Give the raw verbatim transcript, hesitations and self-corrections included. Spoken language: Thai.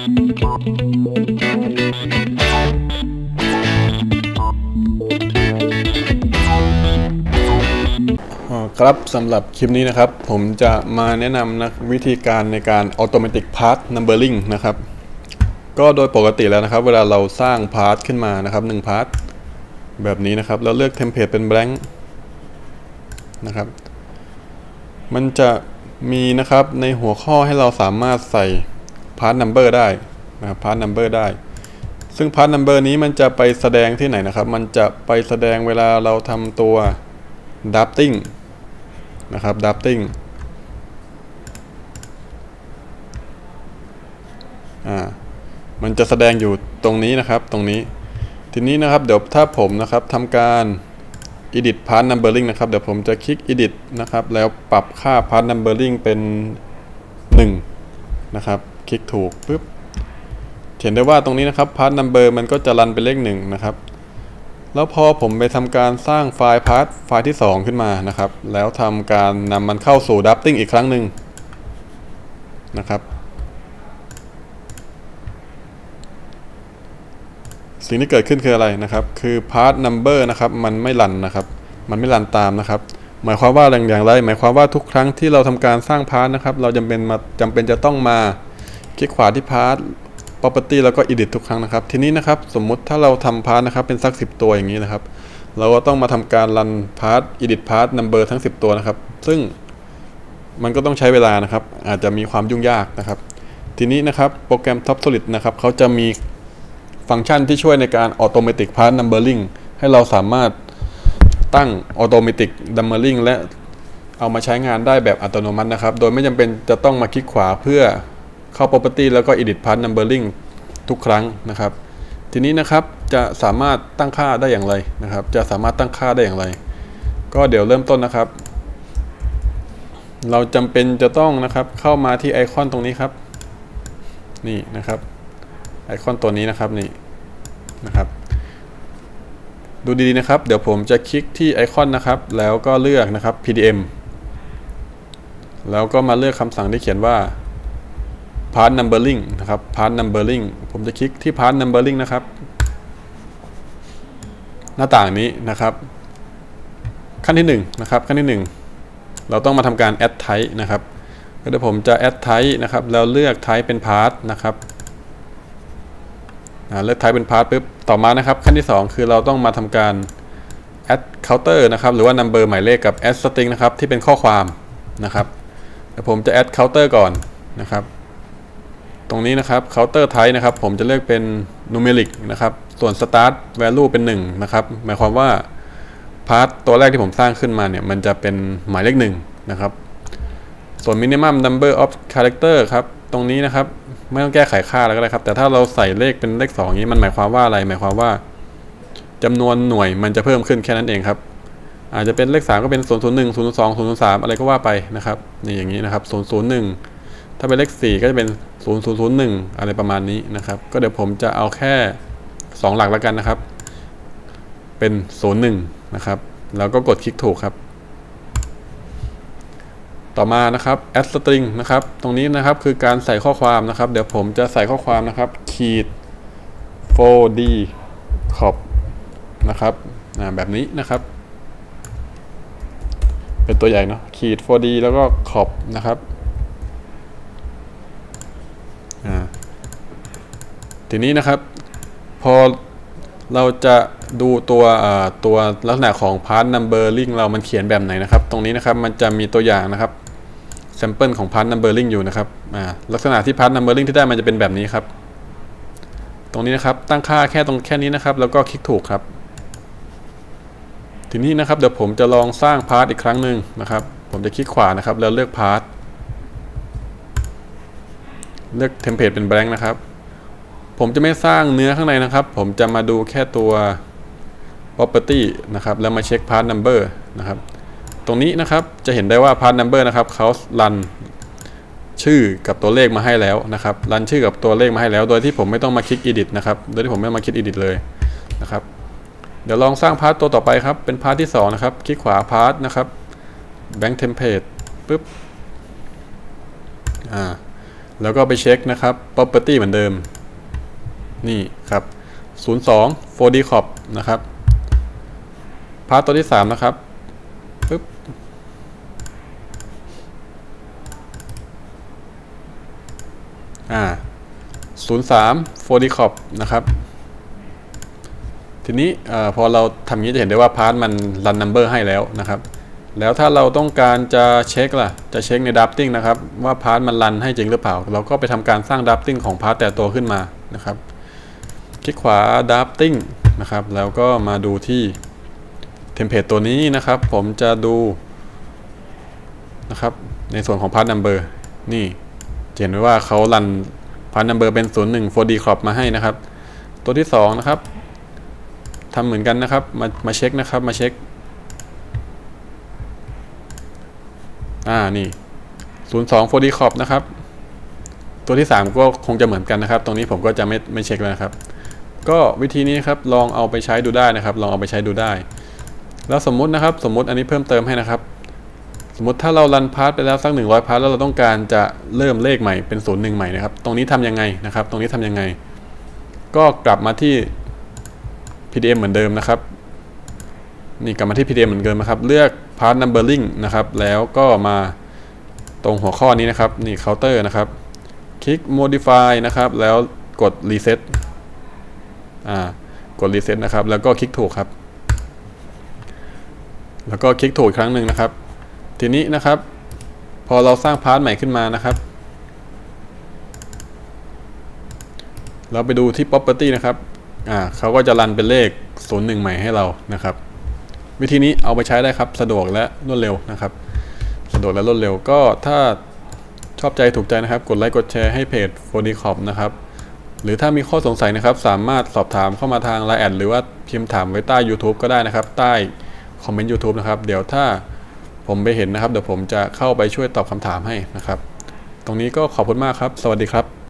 ครับสำหรับคลิปนี้นะครับผมจะมาแนะนำนะวิธีการในการ Automatic Part Numbering นะครับก็โดยปกติแล้วนะครับเวลาเราสร้างพาร์ทขึ้นมานะครับหนึ่งพาร์ทแบบนี้นะครับแล้วเลือกเทมเพลตเป็น blank นะครับมันจะมีนะครับในหัวข้อให้เราสามารถใส่ Part Number ได้นะครับ Part Number ได้ซึ่ง Part Number นี้มันจะไปแสดงที่ไหนนะครับมันจะไปแสดงเวลาเราทำตัว Draftingนะครับ Drafting อ่ามันจะแสดงอยู่ตรงนี้นะครับตรงนี้ทีนี้นะครับเดี๋ยวถ้าผมนะครับทำการ Edit Part Numbering นะครับเดี๋ยวผมจะคลิก Edit นะครับแล้วปรับค่า Part Numbering เป็นหนึ่งนะครับคลิกถูกปุ๊บเห็นได้ว่าตรงนี้นะครับ Part Number มันก็จะรันเป็นเลขหนึ่งนะครับแล้วพอผมไปทำการสร้างไฟล์พาร์ทไฟล์ที่สองขึ้นมานะครับแล้วทำการนำมันเข้าสู่ Drafting อีกครั้งหนึ่งนะครับสิ่งที่เกิดขึ้นคืออะไรนะครับคือ Part Number นะครับมันไม่รันนะครับมันไม่รันตามนะครับหมายความว่าอย่างไรหมายความว่าทุกครั้งที่เราทำการสร้างพาร์ทนะครับเราจำเป็นมาจำเป็นจะต้องมาคลิกขวาที่พาร์ทproperty แล้วก็ edit ทุกครั้งนะครับทีนี้นะครับสมมุติถ้าเราทำพาร์ทนะครับเป็นสักสิบตัวอย่างนี้นะครับเราก็ต้องมาทำการรันพาร์ท edit พาร์ท number ทั้งสิบตัวนะครับซึ่งมันก็ต้องใช้เวลานะครับอาจจะมีความยุ่งยากนะครับทีนี้นะครับโปรแกรม TopSolid นะครับเขาจะมีฟังก์ชันที่ช่วยในการ automatic part numbering ให้เราสามารถตั้ง automatic numbering และเอามาใช้งานได้แบบอัตโนมัตินะครับโดยไม่จำเป็นจะต้องมาคลิกขวาเพื่อเข้า property แล้วก็ edit part numbering ทุกครั้งนะครับทีนี้นะครับจะสามารถตั้งค่าได้อย่างไรนะครับจะสามารถตั้งค่าได้อย่างไรก็เดี๋ยวเริ่มต้นนะครับเราจำเป็นจะต้องนะครับเข้ามาที่ไอคอนตรงนี้ครับนี่นะครับไอคอนตัวนี้นะครับนี่นะครับดูดีๆนะครับเดี๋ยวผมจะคลิกที่ไอคอนนะครับแล้วก็เลือกนะครับ พี ดี เอ็ม แล้วก็มาเลือกคำสั่งที่เขียนว่าPart Numbering นะครับ Part Numbering ผมจะคลิกที่ Part Numbering นะครับหน้าต่างนี้นะครับขั้นที่หนึ่งนะครับขั้นที่หนึ่งเราต้องมาทำการ Add Type นะครับก็เดี๋ยวผมจะ Add Type นะครับแล้วเลือก Type เป็น Part นะครับเลือก Type เป็น Part ปุ๊บต่อมานะครับขั้นที่สองคือเราต้องมาทำการ Add Counter นะครับหรือว่า Number หมายเลขกับ Add String นะครับที่เป็นข้อความนะครับเดี๋ยวผมจะ Add Counter ก่อนนะครับตรงนี้นะครับ counter type นะครับผมจะเลือกเป็น numeric นะครับส่วน start value เป็นหนึ่งนะครับหมายความว่า part ตัวแรกที่ผมสร้างขึ้นมาเนี่ยมันจะเป็นหมายเลขหนึ่งนะครับส่วน minimum number of character ครับตรงนี้นะครับไม่ต้องแก้ไขค่าแล้วก็ได้ครับแต่ถ้าเราใส่เลขเป็นเลขสองนี้มันหมายความว่าอะไรหมายความว่าจำนวนหน่วยมันจะเพิ่มขึ้นแค่นั้นเองครับอาจจะเป็นเลขสามก็เป็นศูนย์ ศูนย์ หนึ่ง ศูนย์ สอง ศูนย์ สามอะไรก็ว่าไปนะครับนี่อย่างนี้นะครับศูนย์ ศูนย์ หนึ่งถ้าเป็นเลขสี่ก็จะเป็นศูนย์ ศูนย์ ศูนย์ หนึ่งอะไรประมาณนี้นะครับก็เดี๋ยวผมจะเอาแค่สองหลักแล้วกันนะครับเป็นศูนย์ หนึ่งนะครับแล้วก็กดคลิกถูกครับต่อมานะครับ add string นะครับตรงนี้นะครับคือการใส่ข้อความนะครับเดี๋ยวผมจะใส่ข้อความนะครับขีด โฟร์ ดี ขอบนะครับแบบนี้นะครับเป็นตัวใหญ่เนาะขีด โฟร์ ดี แล้วก็ขอบนะครับทีนี้นะครับพอเราจะดูตัวตัวลักษณะของ Part Numbering เรามันเขียนแบบไหนนะครับตรงนี้นะครับมันจะมีตัวอย่างนะครับ Sample ของ Part Numbering อยู่นะครับลักษณะที่ Part Numbering ที่ได้มันจะเป็นแบบนี้ครับตรงนี้นะครับตั้งค่าแค่ตรงแค่นี้นะครับแล้วก็คลิกถูกครับทีนี้นะครับเดี๋ยวผมจะลองสร้าง Part อีกครั้งหนึ่งนะครับผมจะคลิกขวานะครับแล้วเลือก Partเลือกเทมเพลตเป็น blank นะครับผมจะไม่สร้างเนื้อข้างในนะครับผมจะมาดูแค่ตัว property นะครับแล้วมาเช็ค part number นะครับตรงนี้นะครับจะเห็นได้ว่า part number นะครับเขารันชื่อกับตัวเลขมาให้แล้วนะครับรันชื่อกับตัวเลขมาให้แล้วโดยที่ผมไม่ต้องมาคลิก edit นะครับโดยที่ผมไม่มาคลิก edit เลยนะครับเดี๋ยวลองสร้าง part ตัวต่อไปครับเป็น part ที่สองนะครับคลิกขวา part นะครับ blank template ปุ๊บอ่าแล้วก็ไปเช็คนะครับ property เหมือนเดิมนี่ครับศูนย์สอง โฟร์ ดี คอร์ป นะครับพาร์ทตัวที่สามนะครับปึ๊บอ่าศูนย์สาม โฟร์ ดี คอร์ป นะครับทีนี้พอเราทำอย่างนี้จะเห็นได้ว่าพาร์ทมัน run number ให้แล้วนะครับแล้วถ้าเราต้องการจะเช็คล่ะจะเช็คใน drafting นะครับว่าพาร์ทมัน run ให้จริงหรือเปล่าเราก็ไปทำการสร้าง drafting ของพาร์ทแต่ตัวขึ้นมานะครับคลิกขวา drafting นะครับแล้วก็มาดูที่เทมเพลตตัวนี้นะครับผมจะดูนะครับในส่วนของ part number นี่เห็นไว้ว่าเขา run part number เป็นศูนย์หนึ่ง โฟร์ ดี crop มาให้นะครับตัวที่สองนะครับทำเหมือนกันนะครับมามาเช็คนะครับมาเช็คอ่านี่ศูนย์สอง โฟร์ ดี crop นะครับตัวที่สามก็คงจะเหมือนกันนะครับตรงนี้ผมก็จะไม่ไม่เช็คแล้วนะครับก็วิธีนี้ครับลองเอาไปใช้ดูได้นะครับลองเอาไปใช้ดูได้แล้วสมมุตินะครับสมมุติอันนี้เพิ่มเติมให้นะครับสมมติถ้าเรารันพาร์ทไปแล้วสักหนึ่งร้อยพาร์ทแล้วเราต้องการจะเริ่มเลขใหม่เป็นศูนย์หนึ่งใหม่นะครับตรงนี้ทำยังไงนะครับตรงนี้ทำยังไงก็กลับมาที่ พี ดี เอ็ม เหมือนเดิมนะครับนี่กลับมาที่ พี ดี เอ็ม เหมือนเดิมนะครับเลือก part numbering นะครับแล้วก็มาตรงหัวข้อนี้นะครับนี่ counter นะครับคลิก modify นะครับแล้วกด reset อ่ากด reset นะครับแล้วก็คลิกถูกครับแล้วก็คลิกถูกอีกครั้งหนึ่งนะครับทีนี้นะครับพอเราสร้างพาร์ทใหม่ขึ้นมานะครับเราไปดูที่ property นะครับอ่าเขาก็จะรันเป็นเลขศูนย์หนึ่งใหม่ให้เรานะครับวิธีนี้เอาไปใช้ได้ครับสะดวกและรวดเร็วนะครับสะดวกและรวดเร็วก็ถ้าชอบใจถูกใจนะครับกดไลค์กดแชร์ให้เพจ โฟร์ ดี crop นะครับหรือถ้ามีข้อสงสัยนะครับสามารถสอบถามเข้ามาทาง ไลน์ แอด หรือว่าพิมพ์ถามไว้ใต้ YouTube ก็ได้นะครับใต้คอมเมนต์ YouTube นะครับเดี๋ยวถ้าผมไปเห็นนะครับเดี๋ยวผมจะเข้าไปช่วยตอบคำถามให้นะครับตรงนี้ก็ขอบคุณมากครับสวัสดีครับ